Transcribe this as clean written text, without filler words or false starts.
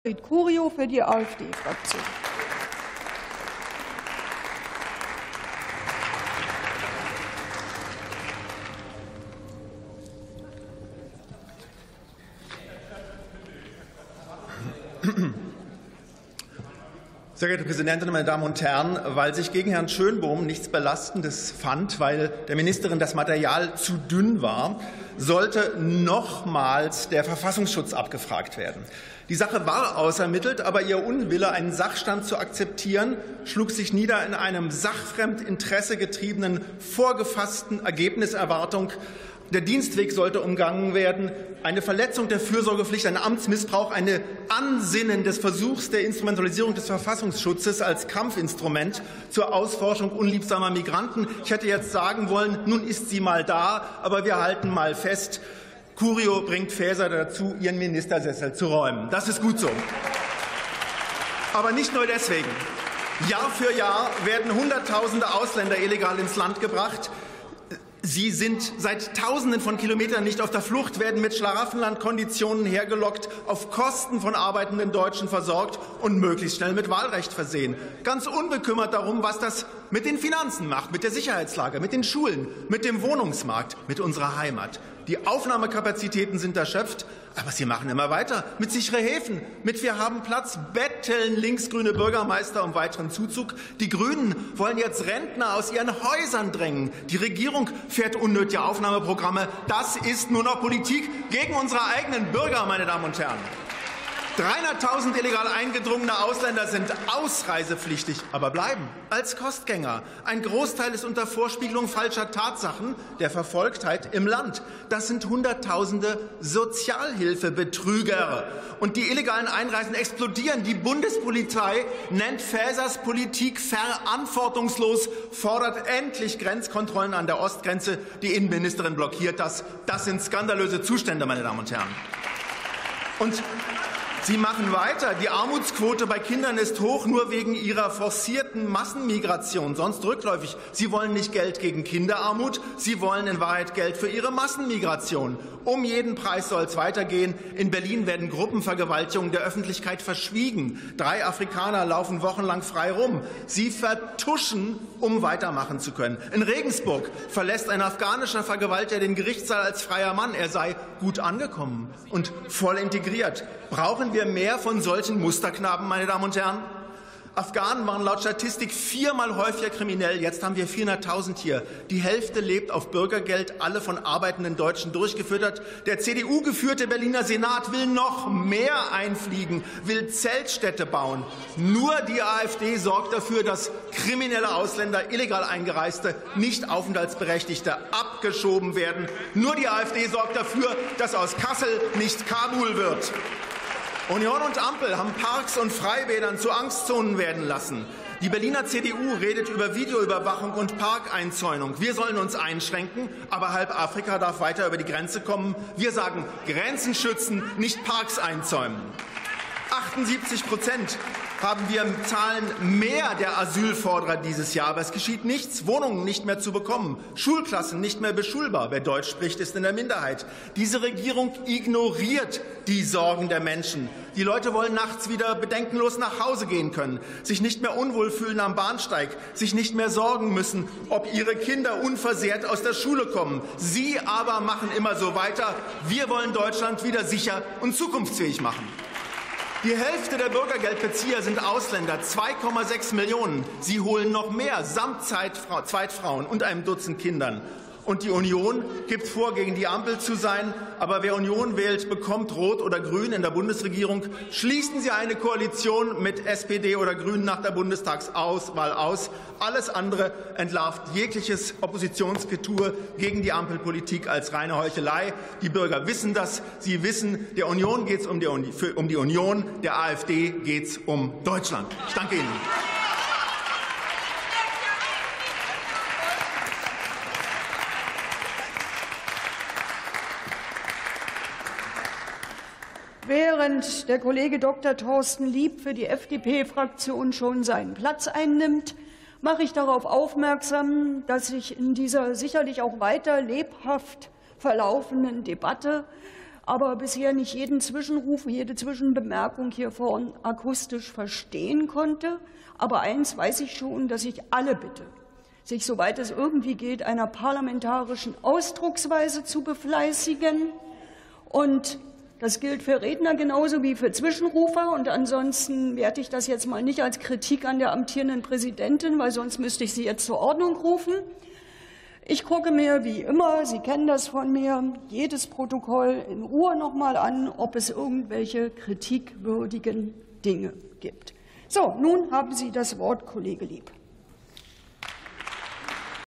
Curio für die AfD-Fraktion. Sehr geehrte Präsidentin, meine Damen und Herren! Weil sich gegen Herrn Schönbohm nichts Belastendes fand, weil der Ministerin das Material zu dünn war, sollte nochmals der Verfassungsschutz abgefragt werden. Die Sache war ausermittelt, aber ihr Unwille, einen Sachstand zu akzeptieren, schlug sich nieder in einem sachfremd interessegetriebenen, vorgefassten Ergebniserwartung. Der Dienstweg sollte umgangen werden. Eine Verletzung der Fürsorgepflicht, ein Amtsmissbrauch, ein Ansinnen des Versuchs der Instrumentalisierung des Verfassungsschutzes als Kampfinstrument zur Ausforschung unliebsamer Migranten. Ich hätte jetzt sagen wollen, nun ist sie mal da, aber wir halten mal fest, Curio bringt Faeser dazu, ihren Ministersessel zu räumen. Das ist gut so. Aber nicht nur deswegen. Jahr für Jahr werden Hunderttausende Ausländer illegal ins Land gebracht. Sie sind seit Tausenden von Kilometern nicht auf der Flucht, werden mit Schlaraffenlandkonditionen hergelockt, auf Kosten von arbeitenden Deutschen versorgt und möglichst schnell mit Wahlrecht versehen. Ganz unbekümmert darum, was das mit den Finanzen macht, mit der Sicherheitslage, mit den Schulen, mit dem Wohnungsmarkt, mit unserer Heimat. Die Aufnahmekapazitäten sind erschöpft, aber sie machen immer weiter. Mit sichere Häfen, mit wir haben Platz, betteln linksgrüne Bürgermeister um weiteren Zuzug. Die Grünen wollen jetzt Rentner aus ihren Häusern drängen. Die Regierung fährt unnötige Aufnahmeprogramme. Das ist nur noch Politik gegen unsere eigenen Bürger, meine Damen und Herren. 300.000 illegal eingedrungene Ausländer sind ausreisepflichtig, aber bleiben als Kostgänger. Ein Großteil ist unter Vorspiegelung falscher Tatsachen der Verfolgtheit im Land. Das sind Hunderttausende Sozialhilfebetrüger. Und die illegalen Einreisen explodieren. Die Bundespolizei nennt Faesers Politik verantwortungslos, fordert endlich Grenzkontrollen an der Ostgrenze. Die Innenministerin blockiert das. Das sind skandalöse Zustände, meine Damen und Herren. Und Sie machen weiter. Die Armutsquote bei Kindern ist hoch, nur wegen ihrer forcierten Massenmigration, sonst rückläufig. Sie wollen nicht Geld gegen Kinderarmut, Sie wollen in Wahrheit Geld für ihre Massenmigration. Um jeden Preis soll es weitergehen. In Berlin werden Gruppenvergewaltigungen der Öffentlichkeit verschwiegen. 3 Afrikaner laufen wochenlang frei rum. Sie vertuschen, um weitermachen zu können. In Regensburg verlässt ein afghanischer Vergewaltiger den Gerichtssaal als freier Mann. Er sei gut angekommen und voll integriert. Brauchen wir mehr von solchen Musterknaben, meine Damen und Herren? Afghanen waren laut Statistik 4-mal häufiger kriminell. Jetzt haben wir 400.000 hier. Die Hälfte lebt auf Bürgergeld, alle von arbeitenden Deutschen durchgefüttert. Der CDU-geführte Berliner Senat will noch mehr einfliegen, will Zeltstädte bauen. Nur die AfD sorgt dafür, dass kriminelle Ausländer, illegal Eingereiste, nicht Aufenthaltsberechtigte abgeschoben werden. Nur die AfD sorgt dafür, dass aus Kassel nicht Kabul wird. Union und Ampel haben Parks und Freibädern zu Angstzonen werden lassen. Die Berliner CDU redet über Videoüberwachung und Parkeinzäunung. Wir sollen uns einschränken, aber halb Afrika darf weiter über die Grenze kommen. Wir sagen Grenzen schützen, nicht Parks einzäunen. 78% haben wir Zahlen mehr der Asylforderer dieses Jahr. Aber es geschieht nichts, Wohnungen nicht mehr zu bekommen, Schulklassen nicht mehr beschulbar. Wer Deutsch spricht, ist in der Minderheit. Diese Regierung ignoriert die Sorgen der Menschen. Die Leute wollen nachts wieder bedenkenlos nach Hause gehen können, sich nicht mehr unwohl fühlen am Bahnsteig, sich nicht mehr sorgen müssen, ob ihre Kinder unversehrt aus der Schule kommen. Sie aber machen immer so weiter. Wir wollen Deutschland wieder sicher und zukunftsfähig machen. Die Hälfte der Bürgergeldbezieher sind Ausländer, 2,6 Millionen. Sie holen noch mehr, samt Zweitfrauen und einem Dutzend Kindern. Und die Union gibt vor, gegen die Ampel zu sein. Aber wer Union wählt, bekommt Rot oder Grün in der Bundesregierung. Schließen Sie eine Koalition mit SPD oder Grünen nach der Bundestagswahl aus. Alles andere entlarvt jegliches Oppositionsgetue gegen die Ampelpolitik als reine Heuchelei. Die Bürger wissen das. Sie wissen, der Union geht es um die Union, der AfD geht es um Deutschland. Ich danke Ihnen. Während der Kollege Dr. Thorsten Lieb für die FDP-Fraktion schon seinen Platz einnimmt, mache ich darauf aufmerksam, dass sich in dieser sicherlich auch weiter lebhaft verlaufenden Debatte aber bisher nicht jeden Zwischenruf, jede Zwischenbemerkung hier vorn akustisch verstehen konnte. Aber eins weiß ich schon, dass ich alle bitte, sich, soweit es irgendwie geht, einer parlamentarischen Ausdrucksweise zu befleißigen. Und das gilt für Redner genauso wie für Zwischenrufer. Und ansonsten werte ich das jetzt mal nicht als Kritik an der amtierenden Präsidentin, weil sonst müsste ich sie jetzt zur Ordnung rufen. Ich gucke mir wie immer, Sie kennen das von mir, jedes Protokoll in Ruhe noch mal an, ob es irgendwelche kritikwürdigen Dinge gibt. So, nun haben Sie das Wort, Kollege Lieb.